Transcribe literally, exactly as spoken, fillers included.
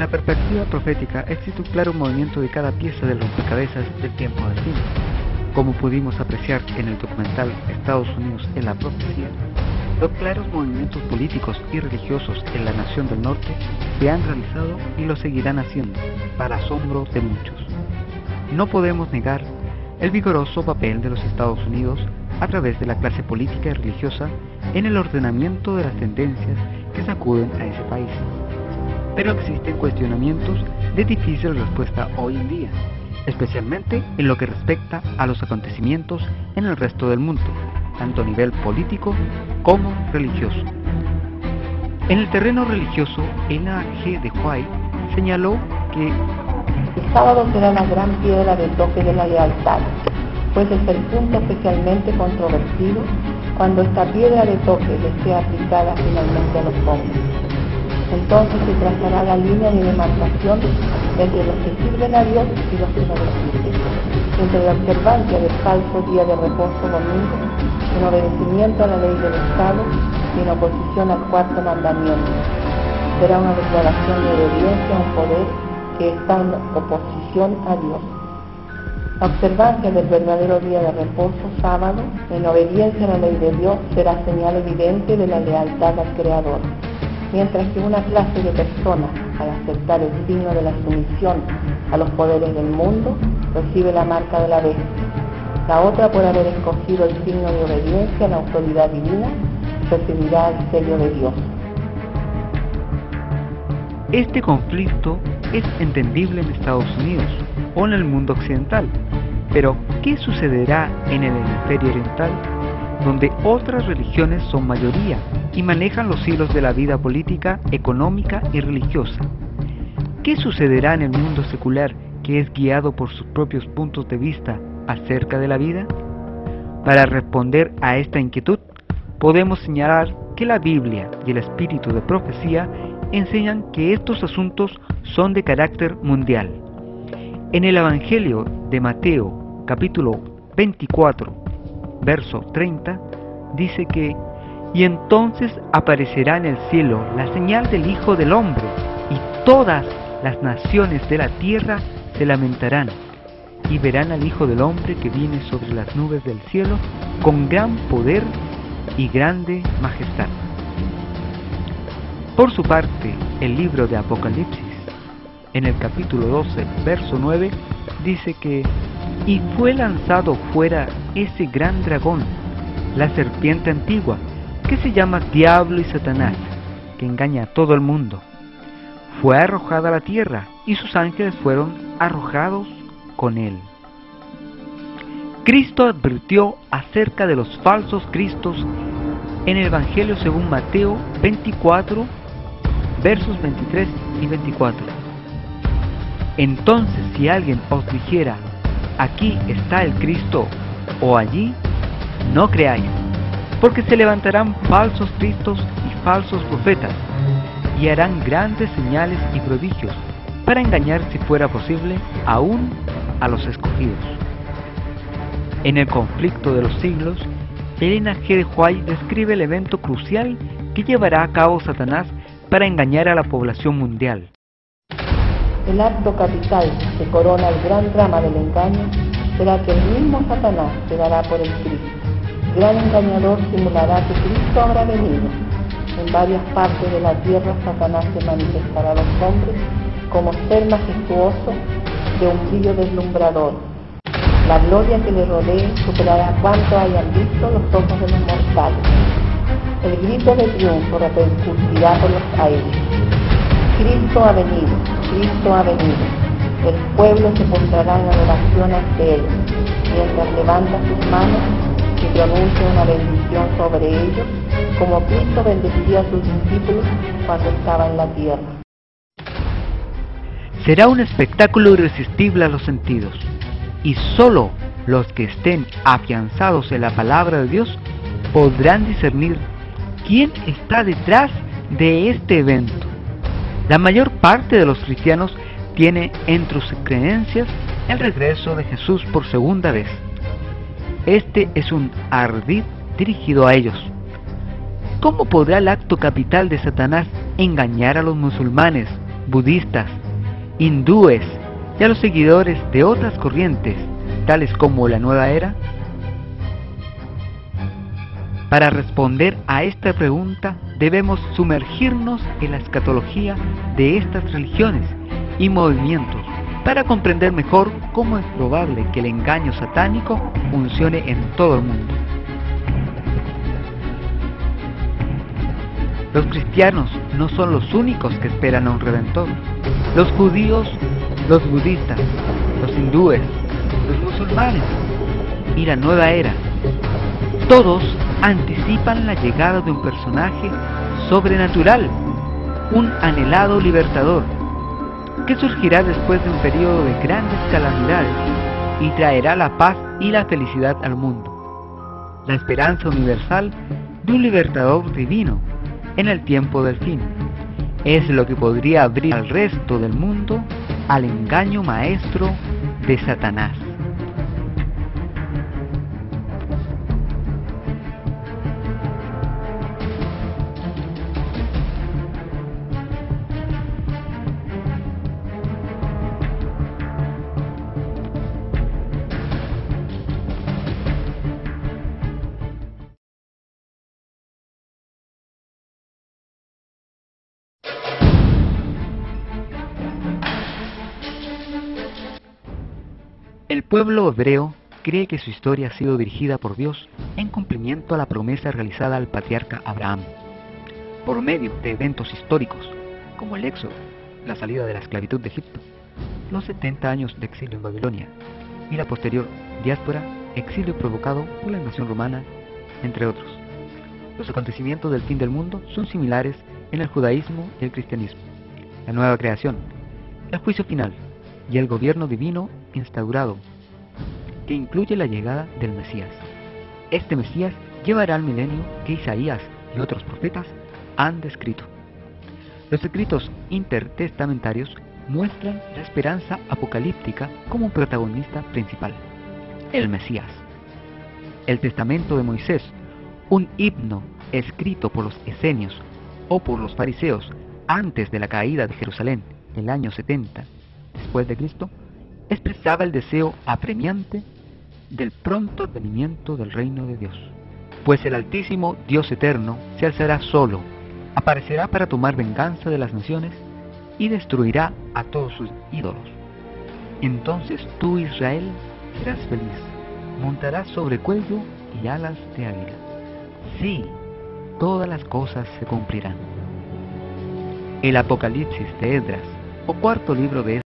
la perspectiva profética existe un claro movimiento de cada pieza del rompecabezas del tiempo del fin. Como pudimos apreciar en el documental Estados Unidos en la profecía, los claros movimientos políticos y religiosos en la nación del norte se han realizado y lo seguirán haciendo, para asombro de muchos. No podemos negar el vigoroso papel de los Estados Unidos a través de la clase política y religiosa en el ordenamiento de las tendencias que sacuden a ese país. Pero existen cuestionamientos de difícil respuesta hoy en día, especialmente en lo que respecta a los acontecimientos en el resto del mundo, tanto a nivel político como religioso. En el terreno religioso, Ellen G. de White señaló que el sábado será la gran piedra de toque de la lealtad, pues es el punto especialmente controvertido cuando esta piedra de toque le sea aplicada finalmente a los hombres. Entonces se trazará la línea de demarcación entre los que sirven a Dios y los que no lo sirven, entre la observancia del falso día de reposo domingo, en obedecimiento a la ley del Estado y en oposición al cuarto mandamiento. Será una declaración de obediencia a un poder que está en oposición a Dios. La observancia del verdadero día de reposo, sábado, en obediencia a la ley de Dios, será señal evidente de la lealtad al Creador, mientras que una clase de personas, al aceptar el signo de la sumisión a los poderes del mundo, recibe la marca de la bestia. La otra, por haber escogido el signo de obediencia a la autoridad divina, recibirá el sello de Dios. este conflicto es entendible en Estados Unidos o en el mundo occidental, pero ¿qué sucederá en el hemisferio oriental, donde otras religiones son mayoría y manejan los hilos de la vida política, económica y religiosa? ¿Qué sucederá en el mundo secular, que es guiado por sus propios puntos de vista acerca de la vida? Para responder a esta inquietud, podemos señalar que la Biblia y el espíritu de profecía enseñan que estos asuntos son de carácter mundial. En el Evangelio de Mateo, capítulo veinticuatro, verso treinta, dice que «Y entonces aparecerá en el cielo la señal del Hijo del Hombre, y todas las naciones de la tierra se lamentarán, y verán al Hijo del Hombre que viene sobre las nubes del cielo con gran poder y grande majestad». Por su parte, el libro de Apocalipsis, en el capítulo doce, verso nueve, dice que «Y fue lanzado fuera ese gran dragón, la serpiente antigua, que se llama Diablo y Satanás, que engaña a todo el mundo. Fue arrojada a la tierra, y sus ángeles fueron arrojados con él». Cristo advirtió acerca de los falsos cristos en el Evangelio según Mateo veinticuatro, versos veintitrés y veinticuatro. Entonces, si alguien os dijera, aquí está el Cristo, o allí, no creáis, porque se levantarán falsos cristos y falsos profetas, y harán grandes señales y prodigios, para engañar, si fuera posible, aún a los escogidos. En el conflicto de los siglos, Ellen G. de White describe el evento crucial que llevará a cabo Satanás para engañar a la población mundial. El acto capital que corona el gran drama del engaño será que el mismo Satanás se dará por el Cristo. El gran engañador simulará que Cristo habrá venido. En varias partes de la tierra Satanás se manifestará a los hombres como ser majestuoso de un brillo deslumbrador. La gloria que le rodee superará cuanto hayan visto los ojos de los mortales. El grito de triunfo repercutirá por los aires. Cristo ha venido, Cristo ha venido. El pueblo se postrará en adoración ante Él, mientras levanta sus manos y pronuncia una bendición sobre ellos, como Cristo bendecía a sus discípulos cuando estaba en la tierra. Será un espectáculo irresistible a los sentidos, y solo los que estén afianzados en la palabra de Dios podrán discernir quién está detrás de este evento. La mayor parte de los cristianos tiene entre sus creencias el regreso de Jesús por segunda vez. Este es un ardid dirigido a ellos. ¿Cómo podrá el acto capital de Satanás engañar a los musulmanes budistas, hindúes y a los seguidores de otras corrientes, tales como la Nueva Era? Para responder a esta pregunta debemos sumergirnos en la escatología de estas religiones y movimientos para comprender mejor cómo es probable que el engaño satánico funcione en todo el mundo. Los cristianos no son los únicos que esperan a un redentor. Los judíos, los budistas, los hindúes, los musulmanes y la Nueva Era, todos anticipan la llegada de un personaje sobrenatural, un anhelado libertador, que surgirá después de un periodo de grandes calamidades y traerá la paz y la felicidad al mundo, la esperanza universal de un libertador divino en el tiempo del fin. Es lo que podría abrir al resto del mundo al engaño maestro de Satanás. El pueblo hebreo cree que su historia ha sido dirigida por Dios en cumplimiento a la promesa realizada al patriarca Abraham, por medio de eventos históricos como el Éxodo, la salida de la esclavitud de Egipto, los setenta años de exilio en Babilonia y la posterior diáspora, exilio provocado por la invasión romana, entre otros. Los acontecimientos del fin del mundo son similares en el judaísmo y el cristianismo: la nueva creación, el juicio final y el gobierno divino instaurado, que incluye la llegada del Mesías. Este Mesías llevará al milenio que Isaías y otros profetas han descrito. Los escritos intertestamentarios muestran la esperanza apocalíptica como un protagonista principal, el Mesías. El testamento de Moisés, un himno escrito por los esenios o por los fariseos antes de la caída de Jerusalén, el año setenta después de Cristo, expresaba el deseo apremiante del pronto advenimiento del reino de Dios. Pues el Altísimo Dios eterno se alzará solo, aparecerá para tomar venganza de las naciones y destruirá a todos sus ídolos. Entonces tú, Israel, serás feliz, montarás sobre cuello y alas de águila. Sí, todas las cosas se cumplirán. El Apocalipsis de Esdras, o cuarto libro de